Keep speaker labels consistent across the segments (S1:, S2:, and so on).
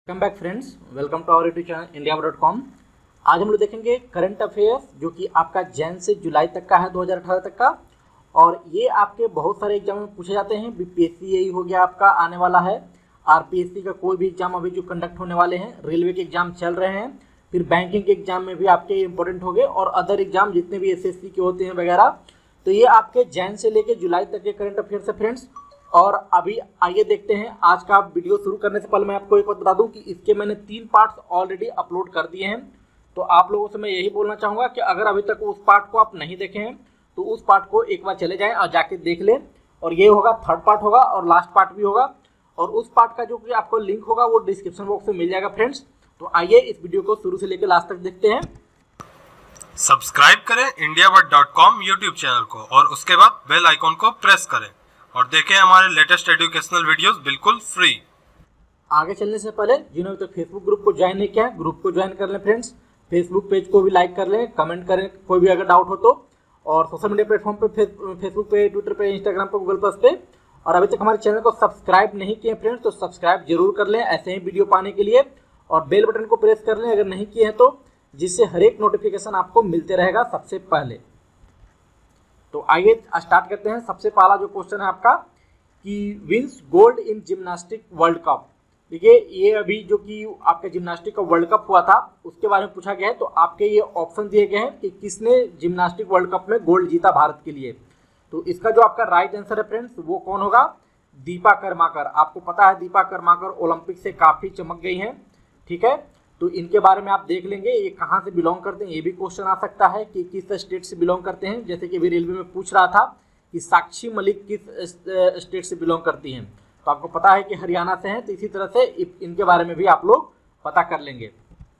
S1: Welcome back friends, welcome to our YouTube channel India dot com. आज हम लोग देखेंगे करंट अफेयर्स जो कि आपका जैन से जुलाई तक का है, 2018 तक का। और ये आपके बहुत सारे एग्जाम में पूछे जाते हैं। बीपीएससी यही हो गया आपका आने वाला है, आरपीएससी का कोई भी एग्जाम अभी जो कंडक्ट होने वाले हैं, रेलवे के एग्जाम चल रहे हैं, फिर बैंकिंग के एग्जाम में भी आपके इंपॉर्टेंट हो गए और अदर एग्जाम जितने भी एसएससी के होते हैं वगैरह। तो ये आपके जैन से लेके जुलाई तक के करंट अफेयर्स है फ्रेंड्स। और अभी आइए देखते हैं। आज का वीडियो शुरू करने से पहले मैं आपको एक बात बता दूं कि इसके मैंने 3 पार्ट्स ऑलरेडी अपलोड कर दिए हैं। तो आप लोगों से मैं यही बोलना चाहूँगा कि अगर अभी तक उस पार्ट को आप नहीं देखे हैं तो उस पार्ट को एक बार चले जाएं और जाके देख लें। और ये होगा थर्ड पार्ट होगा और लास्ट पार्ट भी होगा। और उस पार्ट का जो कि आपको लिंक होगा वो डिस्क्रिप्शन बॉक्स में मिल जाएगा फ्रेंड्स। तो आइए इस वीडियो को शुरू से लेकर लास्ट तक देखते हैं।
S2: सब्सक्राइब करें Indiabud.com यूट्यूब चैनल को और उसके बाद बेल आइकॉन को प्रेस करें और देखें हमारे लेटेस्ट एजुकेशनल वीडियोस बिल्कुल फ्री।
S1: आगे चलने से पहले जिन्होंने तो फेसबुक ग्रुप को ज्वाइन नहीं किया है, ग्रुप को ज्वाइन कर लें फ्रेंड्स। फेसबुक पेज को भी लाइक कर लें, कमेंट करें कोई भी अगर डाउट हो तो। और सोशल मीडिया प्लेटफॉर्म पे फेसबुक पे, ट्विटर पे, इंस्टाग्राम पे, गूगल प्लस पे। और अभी तक हमारे चैनल को सब्सक्राइब नहीं किए फ्रेंड्स तो सब्सक्राइब जरूर कर लें ऐसे ही वीडियो पाने के लिए। और बेल बटन को प्रेस कर लें अगर नहीं किए हैं तो, जिससे हर एक नोटिफिकेशन आपको मिलते रहेगा सबसे पहले। तो आइए स्टार्ट करते हैं। सबसे पहला जो क्वेश्चन है आपका कि wins gold in gymnastic world cup. देखिए ये अभी जो कि आपका जिम्नास्टिक का वर्ल्ड कप हुआ था उसके बारे में पूछा गया है। तो आपके ये ऑप्शन दिए गए हैं कि किसने जिम्नास्टिक वर्ल्ड कप में गोल्ड जीता भारत के लिए। तो इसका जो आपका राइट आंसर है फ्रेंड्स वो कौन होगा? दीपा कर्माकर। आपको पता है दीपा कर्माकर ओलंपिक से काफ़ी चमक गई हैं, ठीक है। तो इनके बारे में आप देख लेंगे ये कहाँ से बिलोंग करते हैं। ये भी क्वेश्चन आ सकता है कि किस स्टेट से बिलोंग करते हैं, जैसे कि अभी रेलवे में पूछ रहा था कि साक्षी मलिक किस स्टेट से बिलोंग करती हैं। तो आपको पता है कि हरियाणा से हैं। तो इसी तरह से इनके बारे में भी आप लोग पता कर लेंगे।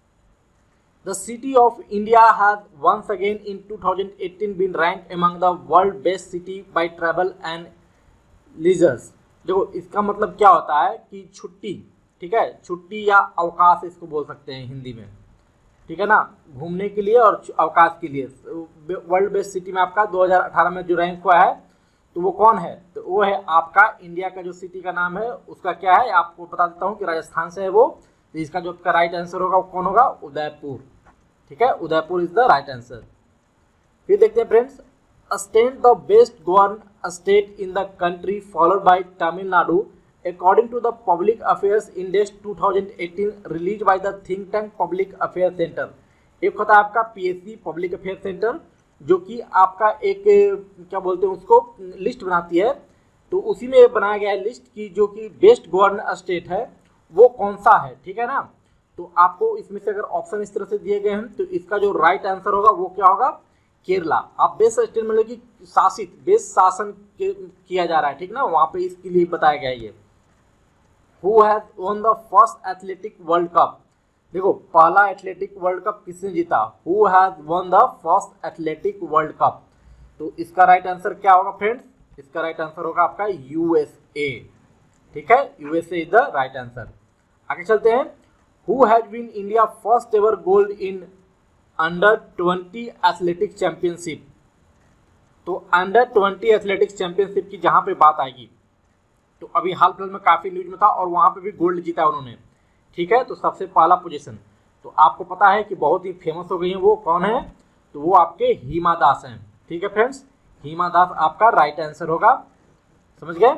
S1: The city of India has once again in 2018 been ranked among the world best city by travel and leisures. देखो इसका मतलब क्या होता है कि छुट्टी, ठीक है, छुट्टी या अवकाश इसको बोल सकते हैं हिंदी में, ठीक है ना, घूमने के लिए और अवकाश के लिए। वर्ल्ड बेस्ट सिटी में आपका 2018 में जो रैंक हुआ है तो वो कौन है? तो वो है आपका इंडिया का जो सिटी का नाम है उसका क्या है, आपको बता देता हूँ कि राजस्थान से है वो। तो इसका जो आपका राइट आंसर होगा वो कौन होगा? उदयपुर, ठीक है, Udaipur is the right answer. फिर देखते हैं friends, state the best govern state in the country followed by Tamil Nadu according to the Public Affairs Index 2018 released by the think tank Public Affairs Center। एक होता है आपका पीएससी पब्लिक अफेयर सेंटर जो कि आपका एक क्या बोलते हैं उसको लिस्ट बनाती है। तो उसी में बनाया गया है लिस्ट की जो कि बेस्ट गवर्न स्टेट है वो कौन सा है, ठीक है ना। तो आपको इसमें से अगर ऑप्शन इस तरह से दिए गए हैं तो इसका जो राइट आंसर होगा वो क्या होगा? केरला। आप बेस्ट स्टेट मतलब कि शासित, बेस्ट शासन किया जा रहा है, ठीक ना, वहाँ पे इसके लिए बताया गया है ये। Who has won the first athletic world cup? देखो पहला एथलेटिक वर्ल्ड कप किसने जीता? Who has won the first athletic world cup? तो इसका राइट आंसर क्या होगा फ्रेंड्स? इसका राइट आंसर होगा आपका यूएसए, ठीक है, USA is the right answer. आगे चलते हैं। Who has been India first ever gold in under 20 athletic championship? तो अंडर 20 एथलेटिक्स चैंपियनशिप की जहां पे बात आएगी तो अभी हाल फिलहाल में काफ़ी न्यूज में था और वहाँ पे भी गोल्ड जीता उन्होंने, ठीक है। तो सबसे पहला पोजीशन तो आपको पता है कि बहुत ही फेमस हो गई है, वो कौन है? तो वो आपके हिमा दास हैं, ठीक है फ्रेंड्स। हिमा दास आपका राइट आंसर होगा, समझ गए।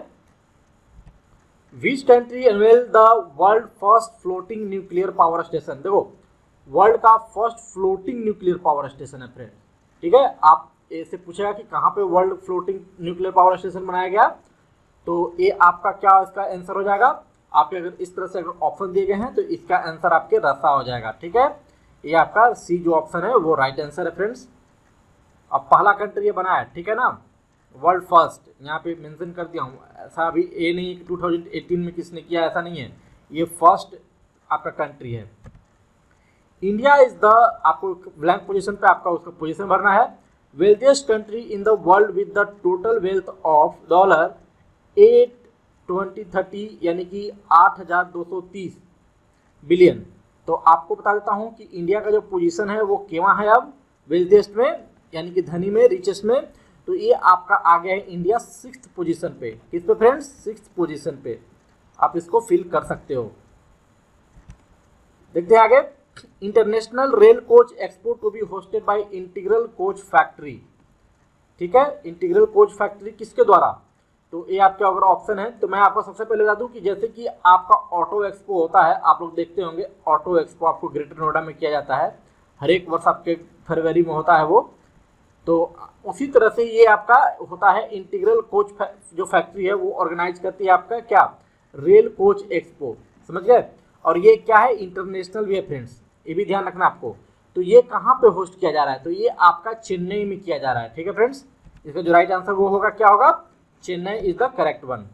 S1: Which country unveil the world first floating nuclear power station? देखो वर्ल्ड का first floating nuclear power station है फ्रेंड्स, ठीक है। आप ऐसे पूछेगा कि कहाँ पे world floating nuclear power station बनाया गया तो ये आपका क्या इसका आंसर हो जाएगा? आपके अगर इस तरह से अगर ऑप्शन दिए गए हैं तो इसका आंसर आपके रसा हो जाएगा, ठीक है। ये आपका सी जो ऑप्शन है वो राइट आंसर है फ्रेंड्स। अब पहला कंट्री ये बना है, ठीक है ना, वर्ल्ड फर्स्ट यहाँ पे मेंशन कर दिया हूँ। ऐसा अभी ये नहीं कि 2018 में किसने किया, ऐसा नहीं है, ये फर्स्ट आपका कंट्री है। इंडिया इज द, आपको ब्लैंक पोजिशन पे आपका उसका पोजिशन भरना है। Wealthiest country in the world with the total wealth of dollar 8,2030 यानी कि 8,230 बिलियन। तो आपको बता देता हूं कि इंडिया का जो पोजीशन है वो केवहां है अब वेल्थिएस्ट में, यानी कि धनी में, रिचेस्ट में। तो ये आपका आ गया है इंडिया 6th पोजीशन पे। किस पे फ्रेंड्स? 6th पोजीशन पे। आप इसको फिल कर सकते हो। देखते हैं आगे, international rail coach expo to be hosted by integral coach factory. ठीक है, इंटीग्रल कोच फैक्ट्री किसके द्वारा, तो ये आपके अगर ऑप्शन है तो मैं आपको सबसे पहले बता दूं कि जैसे कि आपका ऑटो एक्सपो होता है, आप लोग देखते होंगे ऑटो एक्सपो आपको ग्रेटर नोएडा में किया जाता है, हर एक वर्ष आपके फरवरी में होता है वो, तो उसी तरह से ये आपका होता है इंटीग्रल कोच जो फैक्ट्री है वो ऑर्गेनाइज करती है आपका क्या, रेल कोच एक्सपो, समझ गए। और ये क्या है, इंटरनेशनल भी है फ्रेंड्स, ये भी ध्यान रखना आपको। तो ये कहाँ पे होस्ट किया जा रहा है, तो ये आपका चेन्नई में किया जा रहा है। ठीक है फ्रेंड्स, इसका जो राइट आंसर वो होगा, क्या होगा, Chennai is the correct one.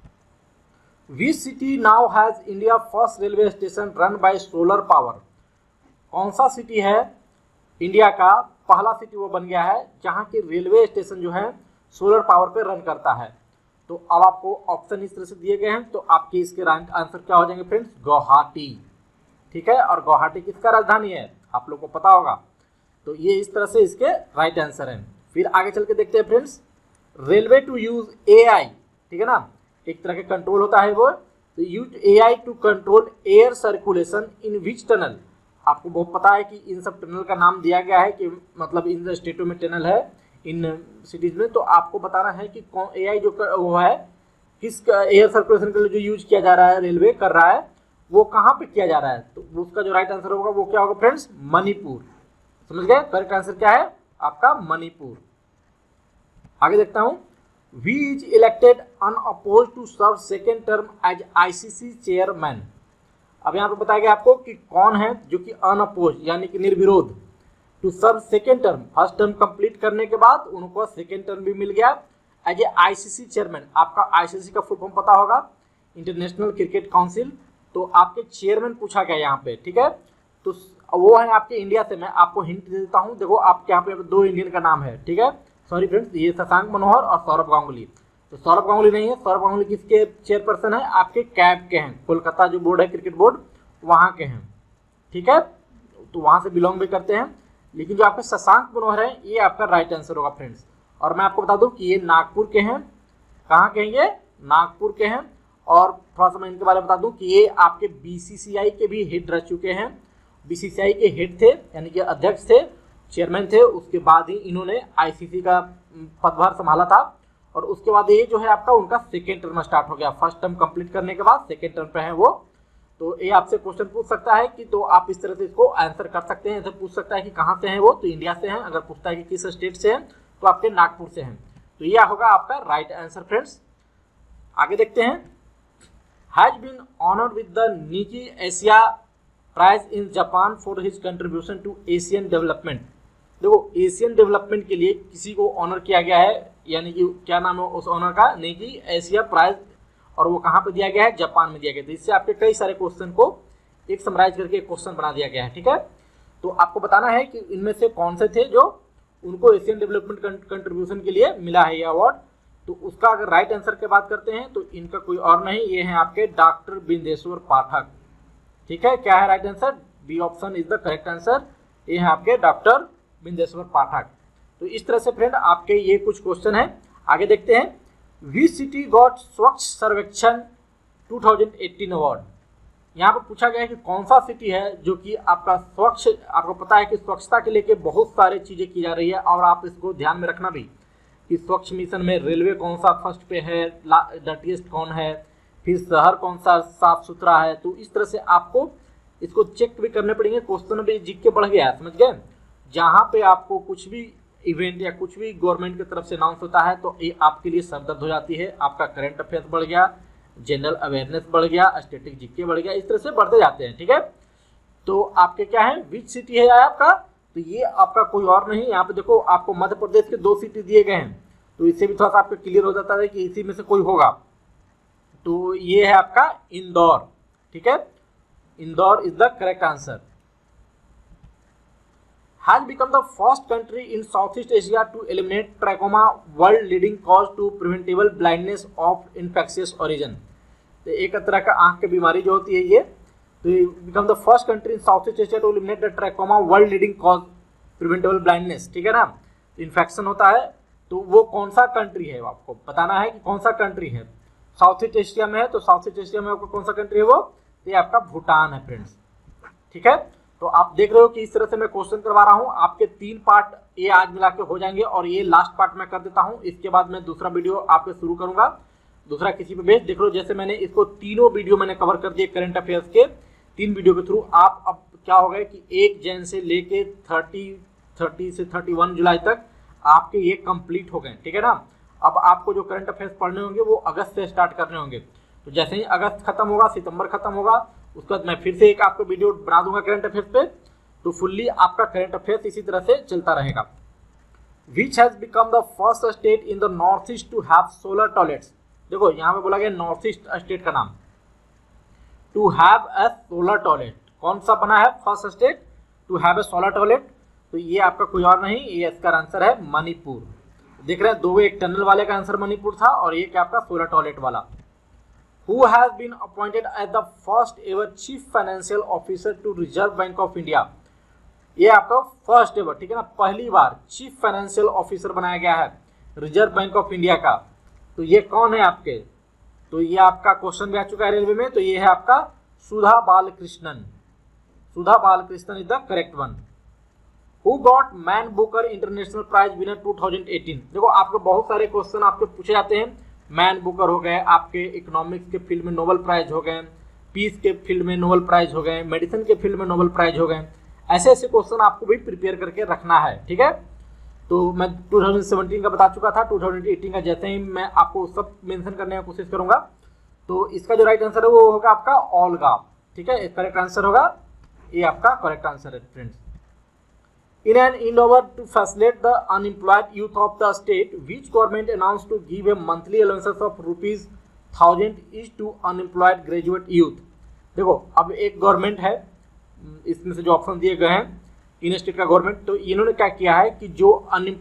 S1: Which city now has India first railway station run by solar power. कौन सा सिटी है इंडिया का पहला सिटी वो बन गया है जहाँ की रेलवे स्टेशन जो है सोलर पावर पे रन करता है। तो अब आपको ऑप्शन इस तरह से दिए गए हैं, तो आपके इसके राइट आंसर क्या हो जाएंगे फ्रेंड्स, गुवाहाटी। ठीक है, और गुवाहाटी किसका राजधानी है आप लोग को पता होगा, तो ये इस तरह से इसके राइट आंसर हैं। फिर आगे चल के देखते हैं friends, railway to use AI, ठीक है ना, एक तरह के कंट्रोल होता है वो, तो use AI to control air circulation in which tunnel. आपको बहुत पता है कि इन सब टनल का नाम दिया गया है कि मतलब इन स्टेटों में टनल है इन सिटीज में, तो आपको बताना है कि कौन एआई जो वो है किस एयर सर्कुलेशन के लिए जो यूज किया जा रहा है, रेलवे कर रहा है, वो कहाँ पे किया जा रहा है, तो उसका जो राइट आंसर होगा वो क्या होगा फ्रेंड्स, मणिपुर। समझ गए, करेक्ट आंसर क्या है आपका, मणिपुर। आगे देखता हूं, who is elected unopposed to serve second term as ICC chairman. अब यहाँ पे बताया गया आपको कि कौन है जो कि अनअपोज यानी कि निर्विरोध to serve second term, first term complete करने के बाद उनको सेकेंड टर्म भी मिल गया एज ए आईसीसी चेयरमैन। आपका आईसीसी का फुल फॉर्म पता होगा, इंटरनेशनल क्रिकेट काउंसिल, तो आपके चेयरमैन पूछा गया यहाँ पे। ठीक है, तो वो है आपके इंडिया से। मैं आपको हिंट दे देता हूँ, देखो आपके यहाँ पे दो इंडियन का नाम है, ठीक है, सॉरी फ्रेंड्स, ये शशांक मनोहर और सौरभ गांगुली। तो सौरभ गांगुली नहीं है, सौरभ गांगुली किसके चेयरपर्सन है, आपके कैब के हैं, कोलकाता जो बोर्ड है क्रिकेट बोर्ड वहाँ के हैं। ठीक है, तो वहाँ से बिलोंग भी करते हैं, लेकिन जो आपके शशांक मनोहर है ये आपका राइट आंसर होगा फ्रेंड्स। और मैं आपको बता दूं कि ये नागपुर के हैं, कहाँ के हैं ये, नागपुर के हैं। और थोड़ा सा मैं इनके बारे में बता दूं कि ये आपके बीसीसीआई के भी हेड रह चुके हैं, बीसीसीआई के हेड थे यानी कि अध्यक्ष थे, चेयरमैन थे, उसके बाद ही इन्होंने आईसीसी का पदभार संभाला था। और उसके बाद ये जो है आपका उनका सेकेंड टर्म स्टार्ट हो गया, फर्स्ट टर्म कंप्लीट करने के बाद सेकेंड टर्म पे है वो। तो ये आपसे क्वेश्चन पूछ सकता है कि, तो आप इस तरह से इसको आंसर कर सकते हैं। ऐसे पूछ सकता है कि कहाँ से हैं वो, तो इंडिया से हैं। अगर पूछता है कि किस स्टेट से हैं, तो आपके नागपुर से हैं। तो ये होगा आपका राइट आंसर फ्रेंड्स। आगे देखते हैं, has been honoured with the Nikkei Asia prize in Japan for his contribution to Asian development. देखो एशियन डेवलपमेंट के लिए किसी को ऑनर किया गया है, यानी कि क्या नाम है उस ऑनर का, निकी एशिया प्राइज, और वो कहाँ पे दिया गया है, जापान में दिया गया। तो इससे आपके कई सारे क्वेश्चन को एक समराइज करके एक क्वेश्चन बना दिया गया है। ठीक है, तो आपको बताना है कि इनमें से कौन से थे जो उनको एशियन डेवलपमेंट कंट्रीब्यूशन के लिए मिला है ये अवार्ड। तो उसका अगर राइट आंसर की बात करते हैं तो इनका कोई और नहीं, ये है आपके डॉक्टर बिंदेश्वर पाठक। ठीक है, क्या है right answer, B option is the correct answer, ये है आपके डॉक्टर बिंदेश्वर पाठक। तो इस तरह से फ्रेंड आपके ये कुछ क्वेश्चन है। आगे देखते हैं, विच सिटी गॉट स्वच्छ सर्वेक्षण 2018 अवार्ड। यहाँ पर पूछा गया है कि कौन सा सिटी है जो कि आपका स्वच्छ, आपको पता है कि स्वच्छता के लेके बहुत सारी चीज़ें की जा रही है, और आप इसको ध्यान में रखना भी कि स्वच्छ मिशन में रेलवे कौन सा फर्स्ट पे है, डर्टीएस्ट कौन है, फिर शहर कौन सा साफ सुथरा है। तो इस तरह से आपको इसको चेक भी करने पड़ेंगे, क्वेश्चन भी जीके के बढ़ गया है, समझ गए। जहाँ पे आपको कुछ भी इवेंट या कुछ भी गवर्नमेंट की तरफ से अनाउंस होता है तो ये आपके लिए सरदर्द हो जाती है। आपका करंट अफेयर्स बढ़ गया, जनरल अवेयरनेस बढ़ गया, स्टैटिक जीके बढ़ गया, इस तरह से बढ़ते जाते हैं। ठीक है, तो आपके क्या है, विच सिटी है आपका, तो ये आपका कोई और नहीं। यहाँ पे देखो आपको मध्य प्रदेश के 2 सिटी दिए गए हैं, तो इससे भी थोड़ा सा आपको क्लियर हो जाता है कि इसी में से कोई होगा। तो ये है आपका इंदौर। ठीक है, Indore is the correct answer. has become the first country in Southeast Asia to eliminate trachoma, world leading cause to preventable blindness of infectious origin। तो एक तरह का आंख की बीमारी जो होती है ये, तो become the first country in Southeast Asia to eliminate the trachoma, world leading cause preventable blindness। ठीक है ना, इन्फेक्शन होता है, तो वो कौन सा कंट्री है आपको बताना है कि कौन सा कंट्री है। साउथ ईस्ट एशिया में है, तो साउथ ईस्ट एशिया में आपको कौन सा कंट्री है वो, तो ये आपका भूटान है फ्रेंड्स। ठीक है। तो आप देख रहे हो कि इस तरह से मैं क्वेश्चन करवा रहा हूँ। आपके 3 पार्ट ये आज मिला के हो जाएंगे और ये लास्ट पार्ट मैं कर देता हूँ। इसके बाद मैं दूसरा वीडियो आपके शुरू करूंगा, दूसरा किसी पे बेस। देख लो जैसे मैंने इसको तीनों वीडियो मैंने कवर कर दिए करंट अफेयर्स के 3 वीडियो के थ्रू। आप अब क्या हो गया कि 1 जन से लेके 30 से 31 जुलाई तक आपके ये कंप्लीट हो गए, ठीक है ना। अब आपको जो करंट अफेयर्स पढ़ने होंगे वो अगस्त से स्टार्ट करने होंगे। तो जैसे ही अगस्त खत्म होगा, सितंबर खत्म होगा, उसके बाद मैं फिर से एक आपको वीडियो बना दूंगा करंट अफेयर्स पे। तो फुल्ली आपका करंट अफेयर्स इसी तरह से चलता रहेगा। Which has become the first state in the north east to have solar toilets. देखो यहाँ पे बोला गया नॉर्थ ईस्ट स्टेट का नाम, to have a solar toilet. कौन सा बना है first state to have a solar toilet? तो ये आपका कोई और नहीं, ये इसका आंसर है मणिपुर। देख रहे हैं दो, एक टनल वाले का आंसर मणिपुर था और एक आपका सोलर टॉयलेट वाला। Who has been appointed as the first ever chief financial officer to Reserve Bank of India? ये आपका फर्स्ट एवर, ठीक है ना, पहली बार चीफ फाइनेंशियल ऑफिसर बनाया गया है रिजर्व बैंक ऑफ इंडिया का। तो ये कौन है आपके? तो ये आपका क्वेश्चन भी आ चुका है रेलवे में। तो ये है आपका Sudha Balakrishnan. Sudha Balakrishnan is the correct one. Who got Man Booker international prize winner 2018? देखो आपके बहुत सारे क्वेश्चन आपके पूछे जाते हैं। मैन बुकर हो गए, आपके इकोनॉमिक्स के फील्ड में नोबेल प्राइज हो गए, पीस के फील्ड में नोबेल प्राइज हो गए, मेडिसिन के फील्ड में नोबेल प्राइज हो गए। ऐसे ऐसे क्वेश्चन आपको भी प्रिपेयर करके रखना है, ठीक है। तो मैं 2017 का बता चुका था, 2018 का जैसे ही मैं आपको सब मेंशन करने की कोशिश करूंगा। तो इसका जो राइट आंसर है वो होगा आपका ओल्गा, ठीक है, करेक्ट आंसर होगा, ये आपका करेक्ट आंसर है friends. In an endeavor to facilitate the unemployed youth of the state, which government announced to give a monthly allowances of ₹1000 each to unemployed graduate youth? देखो अब एक government है, इसमें से जो ऑप्शन दिए गए हैं इन स्टेट का गवर्नमेंट, तो इन्होंने क्या किया है कि जो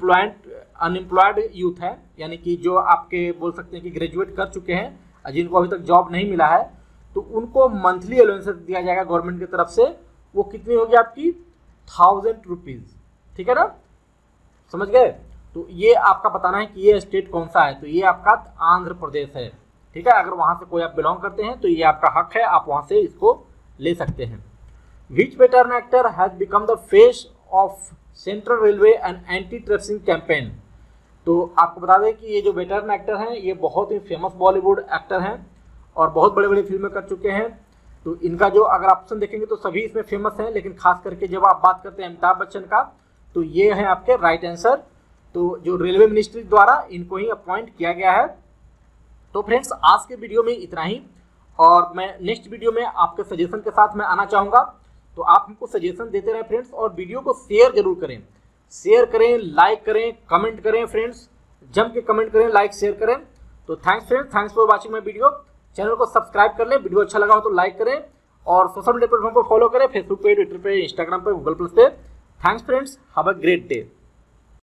S1: अनएम्प्लॉयड यूथ है, यानी कि जो आपके बोल सकते हैं कि ग्रेजुएट कर चुके हैं जिनको अभी तक जॉब नहीं मिला है, तो उनको मंथली अलाउंसेस दिया जाएगा गवर्नमेंट की तरफ से। वो कितनी होगी आपकी? 1000 रुपीज, ठीक है ना, समझ गए। तो ये आपका बताना है कि ये स्टेट कौन सा है। तो ये आपका आंध्र प्रदेश है, ठीक है। अगर वहां से कोई आप बिलोंग करते हैं तो ये आपका हक है, आप वहां से इसको ले सकते हैं। Which veteran actor has become the face of central railway and anti trafficking campaign? तो आपको बता दें कि ये जो वेटरन एक्टर हैं ये बहुत ही फेमस बॉलीवुड एक्टर हैं और बहुत बड़े बड़े फिल्में कर चुके हैं। तो इनका जो अगर ऑप्शन देखेंगे तो सभी इसमें फेमस हैं, लेकिन खास करके जब आप बात करते हैं अमिताभ बच्चन का, तो ये है आपके राइट आंसर। तो जो रेलवे मिनिस्ट्री द्वारा इनको ही अपॉइंट किया गया है। तो फ्रेंड्स आज के वीडियो में इतना ही, और मैं नेक्स्ट वीडियो में आपके सजेशन के साथ मैं आना चाहूँगा। तो आप हमको सजेशन देते रहें फ्रेंड्स, और वीडियो को शेयर जरूर करें, शेयर करें, लाइक करें, कमेंट करें फ्रेंड्स, जम के कमेंट करें, लाइक शेयर करें। तो thanks friends, thanks for watching my video. Channel को सब्सक्राइब कर लें, वीडियो अच्छा लगा हो तो लाइक करें, और सोशल मीडिया प्लेटफॉर्म को फॉलो करें, फेसबुक पे, ट्विटर पे, इंस्टाग्राम पे, गूगल प्लस पे। Thanks friends, have a great day.